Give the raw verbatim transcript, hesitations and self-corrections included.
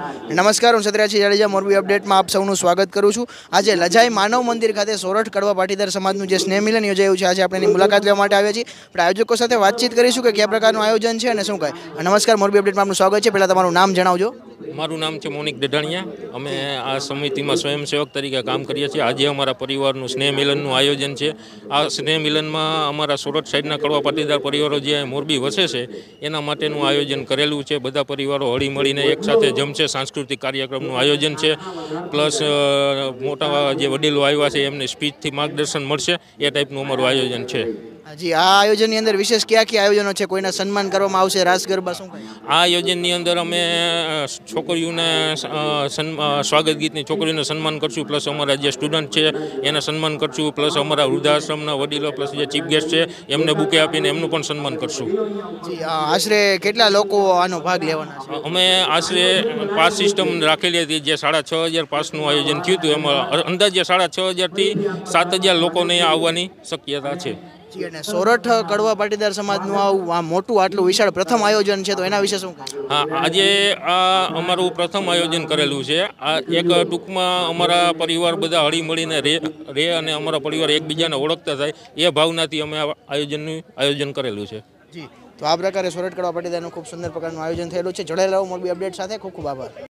નમસ્કાર, હું સત્યરાજ જાડેજા મોરબી અપડેટમાં આપ સૌનું સ્વાગત કરું છું। આજે લજાઈ માનવ મંદિર ખાતે સોરઠ કડવા પાટીદાર સમાજનું જે સ્નેહ મિલન યોજાયું છે, આજે આપણે એની મુલાકાત લેવા માટે આવ્યા છીએ। આપણે આયોજકો સાથે વાતચીત કરીશું કે કયા પ્રકારનું આયોજન છે અને શું કહે। નમસ્કાર, મોરબી અપડેટમાં આપનું સ્વાગત છે। પહેલાં તમારું નામ જણાવજો। મારું નામ છે મોનિક ડઢાણિયા। અમે આ સમિતિમાં સ્વયંસેવક તરીકે કામ કરીએ છીએ। આજે અમારા પરિવારનું સ્નેહ મિલનનું આયોજન છે। આ સ્નેહ મિલનમાં અમારા સોરઠ સાઈડના કડવા પાટીદાર પરિવારો જે મોરબી વસે છે એના માટેનું આયોજન કરેલું છે। બધા પરિવારો હળી મળીને એકસાથે જમશે। સાંસ્કૃતિક કાર્યક્રમનું આયોજન છે, પ્લસ મોટા જે વડીલો આવ્યા છે એમને સ્પીચથી માર્ગદર્શન મળશે, એ ટાઈપનું અમારું આયોજન છે। જી, આ આયોજનની અંદર વિશેષ કયા કયા આયોજનો છે? કોઈના સન્માન કરવામાં આવશે, રાસ ગરબા, શું કહે? આ આયોજનની અંદર અમે છોકરીઓને સ્વાગત ગીતની છોકરીઓને સન્માન કરશું, પ્લસ અમારા જે સ્ટુડન્ટ છે એને સન્માન કરશું, પ્લસ અમારા વૃદ્ધાશ્રમના વડીલો પ્લસ જે ચીફ ગેસ્ટ છે એમને બુકે આપીને એમનું પણ સન્માન કરશું। જી, આશરે કેટલા લોકો આનો ભાગ લેવાના છે? અમે આશરે પાસ સિસ્ટમ રાખેલી હતી, જે સાડા છ હજાર પાસનું આયોજન થયું હતું। એમાં અંદાજે સાડા છ હજારથી સાત હજાર લોકોને આવવાની શક્યતા છે। જી, અને સોરઠ કડવા પાટીદાર સમાજનું આવું આ મોટું આટલું વિશાળ પ્રથમ આયોજન છે, તો એના વિશે શું કહે? હા, આજે આ અમારું પ્રથમ આયોજન કરેલું છે। આ એક ટૂંકમાં અમારા પરિવાર બધા હળી મળીને રહે રહે અને અમારા પરિવાર એકબીજાને ઓળખતા થાય, એ ભાવનાથી અમે આ આયોજનનું આયોજન કરેલું છે। જી, તો આ પ્રકારે સોરઠ કડવા પાટીદારનું ખૂબ સુંદર પ્રકારનું આયોજન થયેલું છે। જોડાયેલા રહો મોરબી અપડેટ સાથે। ખૂબ ખૂબ આભાર।